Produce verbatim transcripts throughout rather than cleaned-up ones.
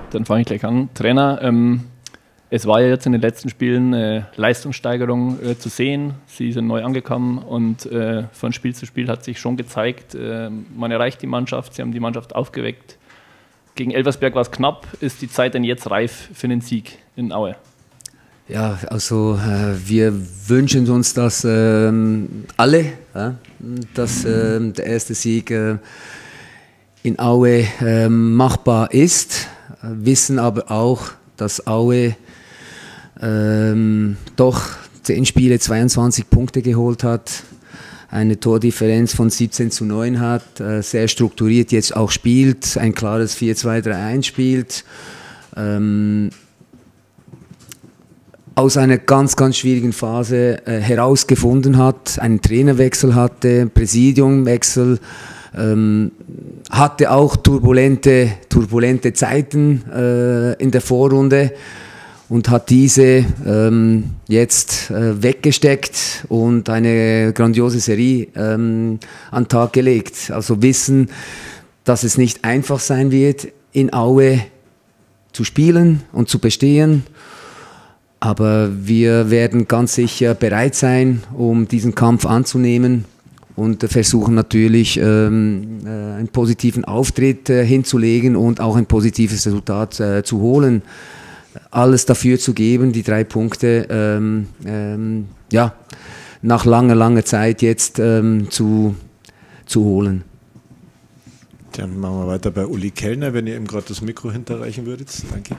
Dann fange ich gleich an. Trainer, ähm, es war ja jetzt in den letzten Spielen äh, Leistungssteigerung äh, zu sehen. Sie sind neu angekommen und äh, von Spiel zu Spiel hat sich schon gezeigt, äh, man erreicht die Mannschaft, Sie haben die Mannschaft aufgeweckt. Gegen Elversberg war es knapp. Ist die Zeit denn jetzt reif für den Sieg in Aue? Ja, also äh, wir wünschen uns das äh, alle, ja, dass äh, der erste Sieg äh, in Aue äh, machbar ist, wissen aber auch, dass Aue äh, doch zehn Spiele zweiundzwanzig Punkte geholt hat, eine Tordifferenz von siebzehn zu neun hat, äh, sehr strukturiert jetzt auch spielt, ein klares vier zwei drei eins spielt, ähm, aus einer ganz, ganz schwierigen Phase äh, herausgefunden hat, einen Trainerwechsel hatte, Präsidiumwechsel, ähm, hatte auch turbulente, turbulente Zeiten äh, in der Vorrunde und hat diese ähm, jetzt äh, weggesteckt und eine grandiose Serie ähm, an den Tag gelegt. Also wissen, dass es nicht einfach sein wird, in Aue zu spielen und zu bestehen. Aber wir werden ganz sicher bereit sein, um diesen Kampf anzunehmen und versuchen natürlich ähm, äh, einen positiven Auftritt äh, hinzulegen und auch ein positives Resultat äh, zu holen. Alles dafür zu geben, die drei Punkte ähm, ähm, ja, nach langer, langer Zeit jetzt ähm, zu, zu holen. Dann machen wir weiter bei Uli Kellner, wenn ihr ihm gerade das Mikro hinterreichen würdet. Danke.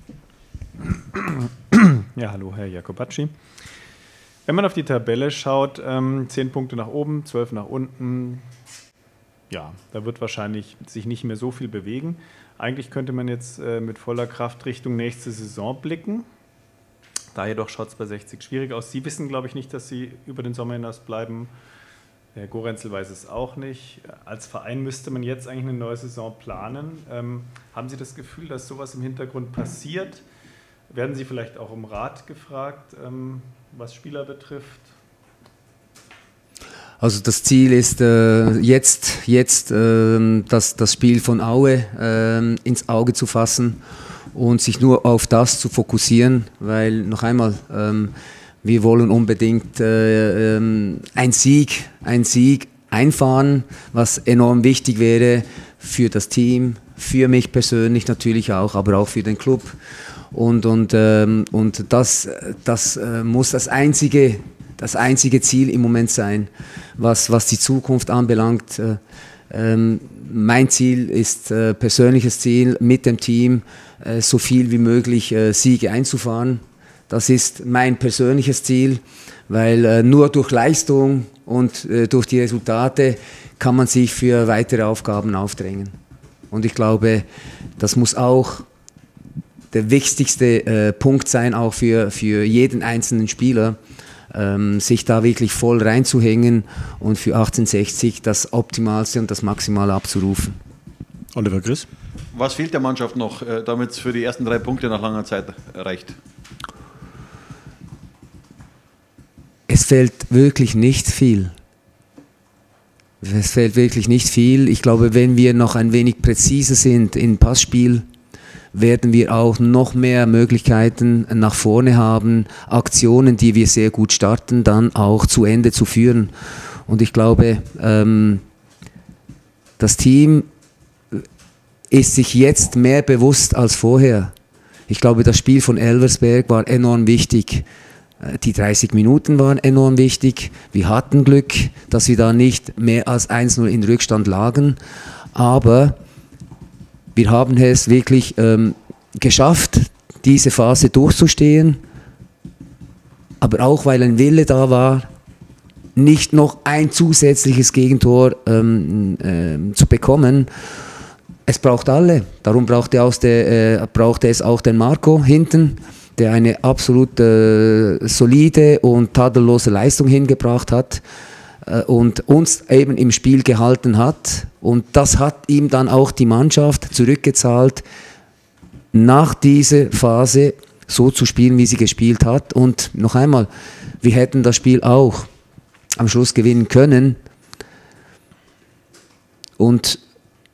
Ja, hallo Herr Jacobacci. Wenn man auf die Tabelle schaut, ähm, zehn Punkte nach oben, zwölf nach unten, ja, da wird wahrscheinlich sich nicht mehr so viel bewegen. Eigentlich könnte man jetzt äh, mit voller Kraft Richtung nächste Saison blicken. Da jedoch schaut es bei sechzig schwierig aus. Sie wissen, glaube ich, nicht, dass Sie über den Sommer hinaus bleiben. Herr Gorenzel weiß es auch nicht. Als Verein müsste man jetzt eigentlich eine neue Saison planen. Ähm, haben Sie das Gefühl, dass sowas im Hintergrund passiert? Werden Sie vielleicht auch um Rat gefragt, ähm, was Spieler betrifft? Also das Ziel ist äh, jetzt, jetzt äh, das, das Spiel von Aue äh, ins Auge zu fassen und sich nur auf das zu fokussieren, weil noch einmal, ähm, wir wollen unbedingt äh, ähm, ein Sieg, ein Sieg einfahren, was enorm wichtig wäre für das Team, für mich persönlich natürlich auch, aber auch für den Club. Und, und, ähm, und das, das äh, muss das einzige, das einzige Ziel im Moment sein, was, was die Zukunft anbelangt. Äh, ähm, mein Ziel ist äh, persönliches Ziel, mit dem Team äh, so viel wie möglich äh, Siege einzufahren. Das ist mein persönliches Ziel, weil äh, nur durch Leistung und äh, durch die Resultate kann man sich für weitere Aufgaben aufdrängen. Und ich glaube, das muss auch der wichtigste äh, Punkt sein, auch für, für jeden einzelnen Spieler, ähm, sich da wirklich voll reinzuhängen und für achtzehnhundertsechzig das Optimalste und das Maximale abzurufen. Oliver Griss. Was fehlt der Mannschaft noch, äh, damit es für die ersten drei Punkte nach langer Zeit reicht? Es fehlt wirklich nicht viel. Es fehlt wirklich nicht viel. Ich glaube, wenn wir noch ein wenig präziser sind im Passspiel, werden wir auch noch mehr Möglichkeiten nach vorne haben, Aktionen, die wir sehr gut starten, dann auch zu Ende zu führen. Und ich glaube, ähm, das Team ist sich jetzt mehr bewusst als vorher. Ich glaube, das Spiel von Elversberg war enorm wichtig. Die dreißig Minuten waren enorm wichtig. Wir hatten Glück, dass wir da nicht mehr als eins null in Rückstand lagen. Aber wir haben es wirklich ähm, geschafft, diese Phase durchzustehen, aber auch, weil ein Wille da war, nicht noch ein zusätzliches Gegentor ähm, äh, zu bekommen. Es braucht alle, darum brauchte, aus der, äh, brauchte es auch den Marco hinten, der eine absolut äh, solide und tadellose Leistung hingebracht hat und uns eben im Spiel gehalten hat. Und das hat ihm dann auch die Mannschaft zurückgezahlt, nach dieser Phase so zu spielen, wie sie gespielt hat. Und noch einmal, wir hätten das Spiel auch am Schluss gewinnen können. Und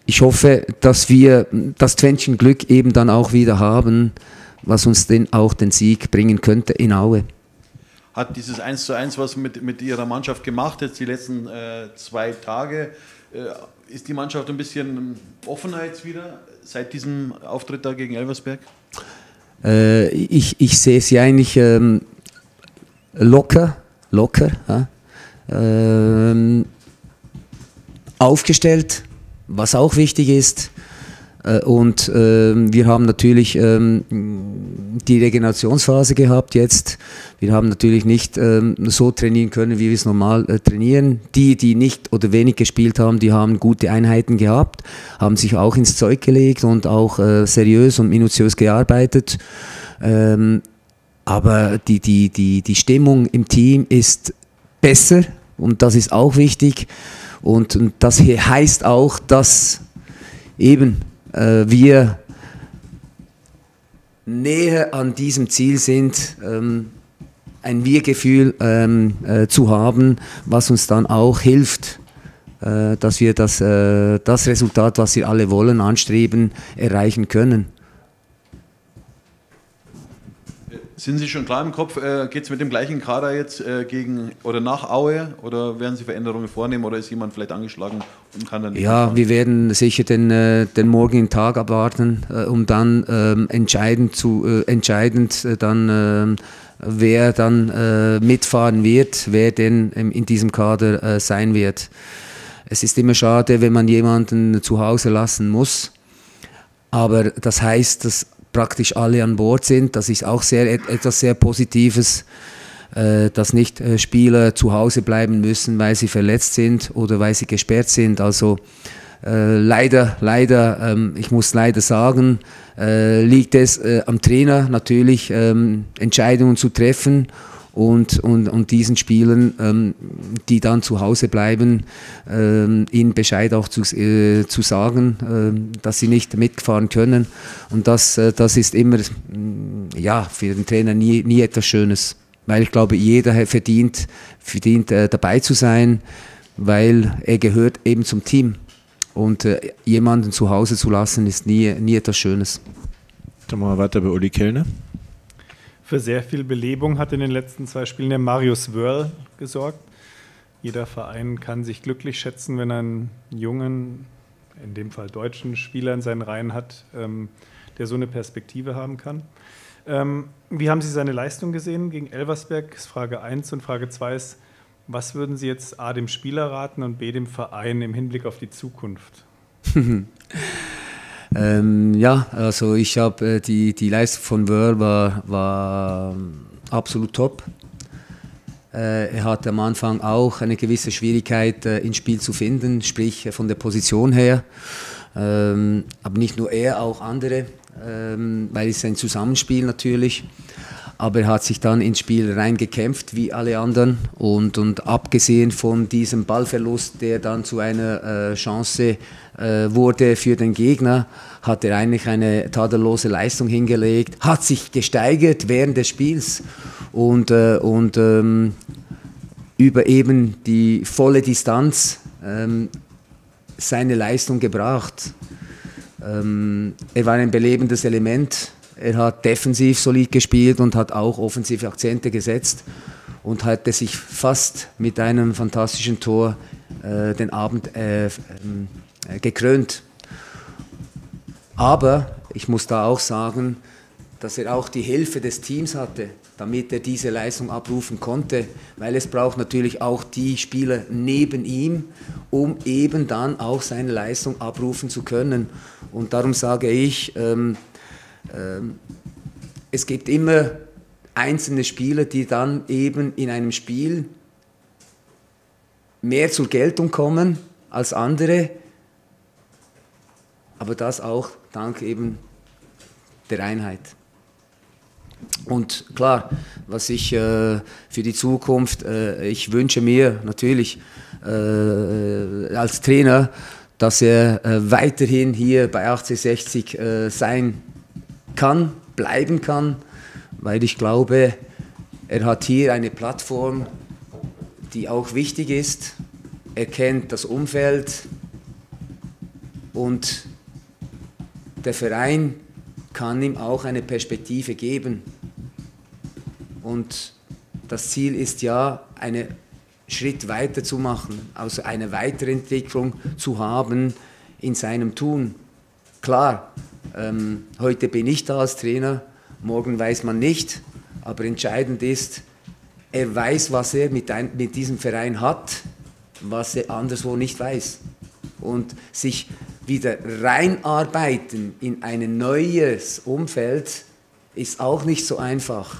ich hoffe, dass wir das Quäntchen Glück eben dann auch wieder haben, was uns denn auch den Sieg bringen könnte in Aue. Hat dieses eins zu eins was mit, mit Ihrer Mannschaft gemacht, jetzt die letzten äh, zwei Tage? Äh, ist die Mannschaft ein bisschen offener jetzt wieder seit diesem Auftritt da gegen Elversberg? Äh, ich, ich sehe sie eigentlich ähm, locker, locker, ja? ähm, aufgestellt, was auch wichtig ist. Und äh, wir haben natürlich ähm, die Regenerationsphase gehabt jetzt. Wir haben natürlich nicht ähm, so trainieren können, wie wir es normal äh, trainieren. Die, die nicht oder wenig gespielt haben, die haben gute Einheiten gehabt, haben sich auch ins Zeug gelegt und auch äh, seriös und minutiös gearbeitet. Ähm, aber die, die, die, die Stimmung im Team ist besser und das ist auch wichtig. Und, und das hier heißt auch, dass eben wir näher an diesem Ziel sind, ähm, ein Wir-Gefühl ähm, äh, zu haben, was uns dann auch hilft, äh, dass wir das, äh, das Resultat, was wir alle wollen, anstreben, erreichen können. Sind Sie schon klar im Kopf, äh, geht es mit dem gleichen Kader jetzt äh, gegen oder nach Aue oder werden Sie Veränderungen vornehmen oder ist jemand vielleicht angeschlagen und kann dann nicht Ja, mitfahren? wir werden sicher den, äh, den morgigen Tag abwarten, äh, um dann ähm, entscheidend zu, äh, entscheidend äh, dann, äh, wer dann äh, mitfahren wird, wer denn ähm, in diesem Kader äh, sein wird. Es ist immer schade, wenn man jemanden zu Hause lassen muss, aber das heißt, dass praktisch alle an Bord sind. Das ist auch sehr, etwas sehr Positives, äh, dass nicht äh, Spieler zu Hause bleiben müssen, weil sie verletzt sind oder weil sie gesperrt sind. Also äh, leider, leider, ähm, ich muss leider sagen, äh, liegt es äh, am Trainer natürlich, ähm, Entscheidungen zu treffen und, und, und diesen Spielern, ähm, die dann zu Hause bleiben, ähm, ihnen Bescheid auch zu, äh, zu sagen, äh, dass sie nicht mitfahren können. Und das, äh, das ist immer äh, ja, für den Trainer nie, nie etwas Schönes. Weil ich glaube, jeder verdient, verdient äh, dabei zu sein, weil er gehört eben zum Team. Und äh, jemanden zu Hause zu lassen, ist nie, nie etwas Schönes. Dann machen wir weiter bei Uli Kellner. Für sehr viel Belebung hat in den letzten zwei Spielen der Marius Wörl gesorgt. Jeder Verein kann sich glücklich schätzen, wenn er einen jungen, in dem Fall deutschen Spieler in seinen Reihen hat, ähm, der so eine Perspektive haben kann. Ähm, wie haben Sie seine Leistung gesehen gegen Elversberg? Das ist Frage eins. Und Frage zwei ist, was würden Sie jetzt A, dem Spieler raten und B, dem Verein im Hinblick auf die Zukunft? Ähm, ja, also ich habe äh, die, die Leistung von Wörl war, war absolut top. Äh, er hatte am Anfang auch eine gewisse Schwierigkeit äh, ins Spiel zu finden, sprich äh, von der Position her. Ähm, aber nicht nur er, auch andere, ähm, weil es ein Zusammenspiel natürlich. Aber er hat sich dann ins Spiel reingekämpft, wie alle anderen. Und, und abgesehen von diesem Ballverlust, der dann zu einer äh, Chance äh, wurde für den Gegner, hat er eigentlich eine tadellose Leistung hingelegt, hat sich gesteigert während des Spiels und, äh, und ähm, über eben die volle Distanz ähm, seine Leistung gebracht. Ähm, er war ein belebendes Element. Er hat defensiv solid gespielt und hat auch offensive Akzente gesetzt und hatte sich fast mit einem fantastischen Tor äh, den Abend äh, äh, gekrönt. Aber ich muss da auch sagen, dass er auch die Hilfe des Teams hatte, damit er diese Leistung abrufen konnte, weil es braucht natürlich auch die Spieler neben ihm, um eben dann auch seine Leistung abrufen zu können. Und darum sage ich, ähm, ähm, es gibt immer einzelne Spieler, die dann eben in einem Spiel mehr zur Geltung kommen als andere, aber das auch dank eben der Einheit. Und klar, was ich äh, für die Zukunft, äh, ich wünsche mir natürlich äh, als Trainer, dass er äh, weiterhin hier bei achtzehnhundertsechzig äh, sein kann, bleiben kann, weil ich glaube, er hat hier eine Plattform, die auch wichtig ist. Er kennt das Umfeld, und der Verein kann ihm auch eine Perspektive geben. Und das Ziel ist ja, einen Schritt weiter zu machen, also eine Weiterentwicklung zu haben in seinem Tun. Klar, ähm, heute bin ich da als Trainer, morgen weiß man nicht, aber entscheidend ist, er weiß, was er mit, ein, mit diesem Verein hat, was er anderswo nicht weiß. Und sich wieder reinarbeiten in ein neues Umfeld ist auch nicht so einfach.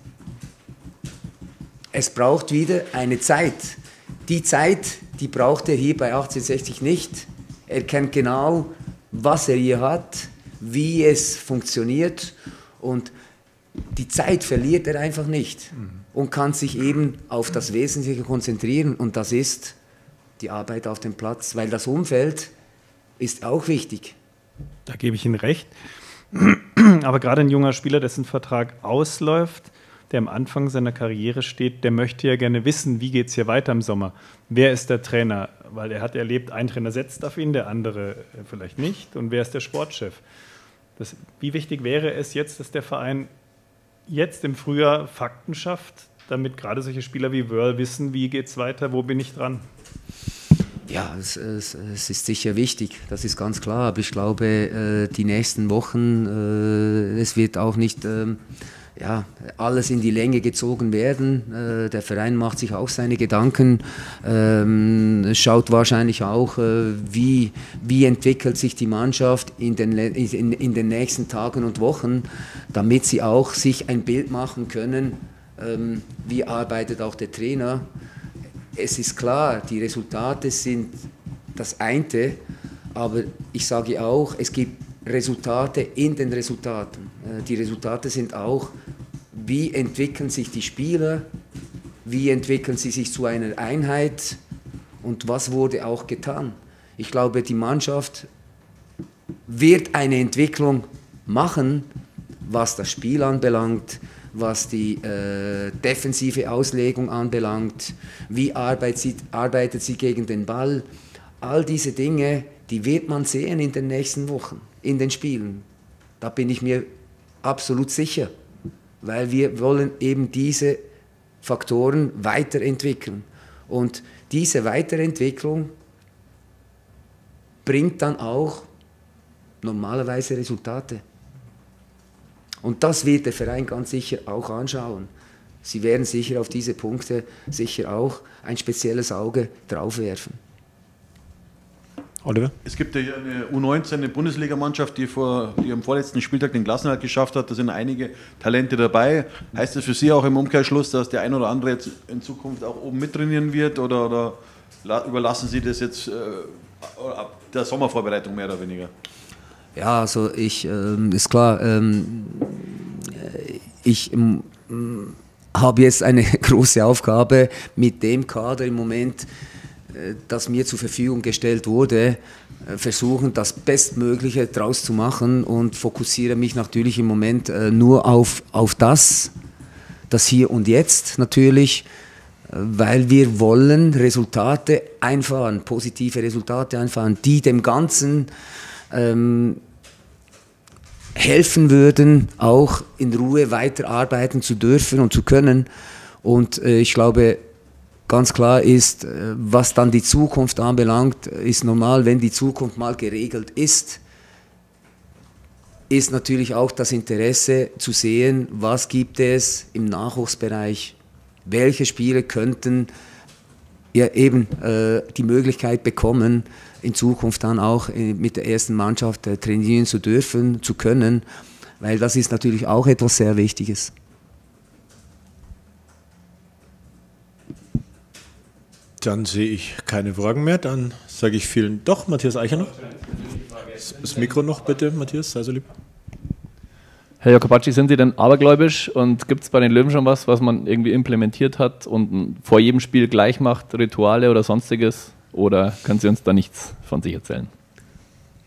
Es braucht wieder eine Zeit. Die Zeit, die braucht er hier bei achtzehnhundertsechzig nicht. Er kennt genau, was er hier hat, wie es funktioniert, und die Zeit verliert er einfach nicht und kann sich eben auf das Wesentliche konzentrieren, und das ist die Arbeit auf dem Platz, weil das Umfeld ist auch wichtig. Da gebe ich Ihnen recht. Aber gerade ein junger Spieler, dessen Vertrag ausläuft, der am Anfang seiner Karriere steht, der möchte ja gerne wissen, wie geht es hier weiter im Sommer? Wer ist der Trainer? Weil er hat erlebt, ein Trainer setzt auf ihn, der andere vielleicht nicht. Und wer ist der Sportchef? Das, wie wichtig wäre es jetzt, dass der Verein jetzt im Frühjahr Fakten schafft, damit gerade solche Spieler wie Wörl wissen, wie geht es weiter, wo bin ich dran? Ja, es, es, es ist sicher wichtig, das ist ganz klar. Aber ich glaube, äh, die nächsten Wochen, äh, es wird auch nicht ähm, ja, alles in die Länge gezogen werden. Äh, der Verein macht sich auch seine Gedanken, ähm, schaut wahrscheinlich auch, äh, wie, wie entwickelt sich die Mannschaft in den, in, in den nächsten Tagen und Wochen, damit sie auch sich ein Bild machen können, ähm, wie arbeitet auch der Trainer. Es ist klar, die Resultate sind das eine, aber ich sage auch, es gibt Resultate in den Resultaten. Die Resultate sind auch, wie entwickeln sich die Spieler, wie entwickeln sie sich zu einer Einheit und was wurde auch getan. Ich glaube, die Mannschaft wird eine Entwicklung machen, was das Spiel anbelangt, was die äh, defensive Auslegung anbelangt, wie arbeitet sie, arbeitet sie gegen den Ball. All diese Dinge, die wird man sehen in den nächsten Wochen, in den Spielen. Da bin ich mir absolut sicher, weil wir wollen eben diese Faktoren weiterentwickeln. Und diese Weiterentwicklung bringt dann auch normalerweise Resultate. Und das wird der Verein ganz sicher auch anschauen. Sie werden sicher auf diese Punkte sicher auch ein spezielles Auge drauf werfen. Oliver? Es gibt ja hier eine U neunzehn, eine Bundesligamannschaft, die, vor, die am vorletzten Spieltag den Klassenerhalt geschafft hat. Da sind einige Talente dabei. Heißt das für Sie auch im Umkehrschluss, dass der ein oder andere jetzt in Zukunft auch oben mittrainieren wird? Oder, oder überlassen Sie das jetzt äh, der Sommervorbereitung mehr oder weniger? Ja, also ich, ähm, ist klar, ähm, ich ähm, habe jetzt eine große Aufgabe mit dem Kader im Moment, äh, das mir zur Verfügung gestellt wurde, äh, versuchen, das Bestmögliche daraus zu machen und fokussiere mich natürlich im Moment äh, nur auf, auf das, das Hier und Jetzt natürlich, äh, weil wir wollen Resultate einfahren, positive Resultate einfahren, die dem Ganzen Ähm, helfen würden, auch in Ruhe weiterarbeiten zu dürfen und zu können. Und äh, ich glaube, ganz klar ist, äh, was dann die Zukunft anbelangt, ist normal, wenn die Zukunft mal geregelt ist, ist natürlich auch das Interesse zu sehen, was gibt es im Nachwuchsbereich, welche Spieler könnten ja eben äh, die Möglichkeit bekommen, in Zukunft dann auch mit der ersten Mannschaft äh, trainieren zu dürfen, zu können, weil das ist natürlich auch etwas sehr Wichtiges. Dann sehe ich keine Fragen mehr, dann sage ich vielen, doch, Matthias Eicher noch. Das Mikro noch bitte, Matthias, sei so lieb. Herr Jacobacci, sind Sie denn abergläubisch und gibt es bei den Löwen schon was, was man irgendwie implementiert hat und vor jedem Spiel gleich macht, Rituale oder sonstiges? Oder können Sie uns da nichts von sich erzählen?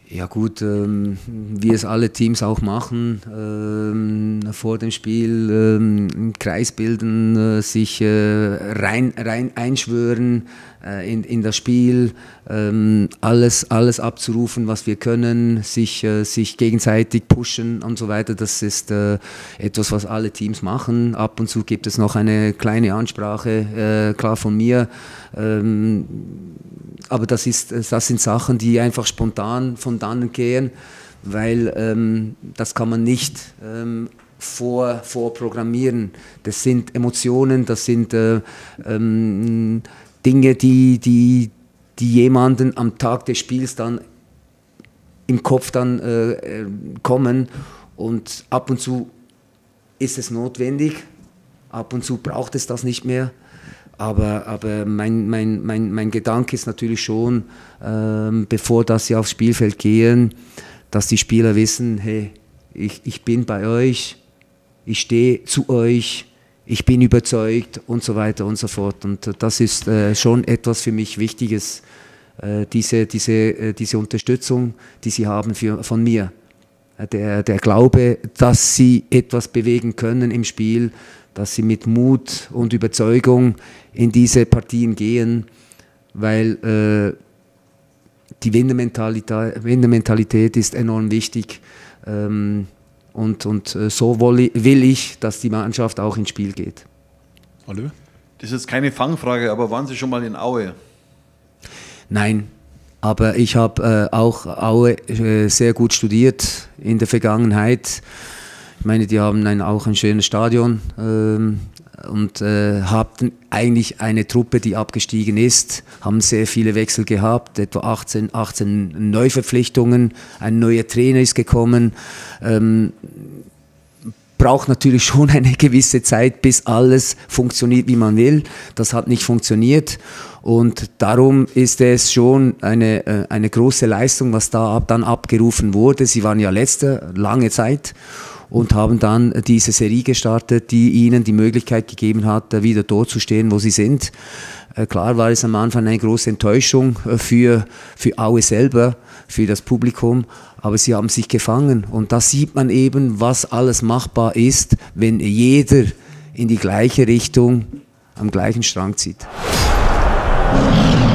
Ja gut, ähm, wie es alle Teams auch machen, ähm, vor dem Spiel ähm, einen Kreis bilden, äh, sich äh, rein, rein einschwören äh, in, in das Spiel, ähm, alles, alles abzurufen, was wir können, sich, äh, sich gegenseitig pushen und so weiter. Das ist äh, etwas, was alle Teams machen. Ab und zu gibt es noch eine kleine Ansprache, äh, klar von mir. Ähm, aber das, ist, das sind Sachen, die einfach spontan von dann gehen, weil ähm, das kann man nicht ähm, vor, vorprogrammieren. Das sind Emotionen, das sind äh, ähm, Dinge, die, die, die jemanden am Tag des Spiels dann im Kopf dann äh, kommen, und ab und zu ist es notwendig, ab und zu braucht es das nicht mehr. Aber, aber mein, mein, mein, mein Gedanke ist natürlich schon, ähm, bevor dass sie aufs Spielfeld gehen, dass die Spieler wissen, hey, ich, ich bin bei euch, ich stehe zu euch, ich bin überzeugt und so weiter und so fort. Und das ist äh, schon etwas für mich Wichtiges, äh, diese, diese, äh, diese Unterstützung, die sie haben für, von mir. Der, der Glaube, dass sie etwas bewegen können im Spiel, dass sie mit Mut und Überzeugung in diese Partien gehen, weil äh, die Winnermentalität, Winnermentalität ist enorm wichtig, ähm, und, und so will ich, dass die Mannschaft auch ins Spiel geht. Oliver? Das ist jetzt keine Fangfrage, aber waren Sie schon mal in Aue? Nein, aber ich habe äh, auch Aue äh, sehr gut studiert in der Vergangenheit. Ich meine, die haben ein, auch ein schönes Stadion, ähm, und äh, hatten eigentlich eine Truppe, die abgestiegen ist, haben sehr viele Wechsel gehabt, etwa achtzehn, achtzehn Neuverpflichtungen, ein neuer Trainer ist gekommen. Ähm, braucht natürlich schon eine gewisse Zeit, bis alles funktioniert, wie man will. Das hat nicht funktioniert, und darum ist es schon eine, eine große Leistung, was da dann abgerufen wurde. Sie waren ja Letzter, lange Zeit, und haben dann diese Serie gestartet, die ihnen die Möglichkeit gegeben hat, wieder dort zu stehen, wo sie sind. Klar war es am Anfang eine große Enttäuschung für, für Aue selber, für das Publikum, aber sie haben sich gefangen, und da sieht man eben, was alles machbar ist, wenn jeder in die gleiche Richtung am gleichen Strang zieht.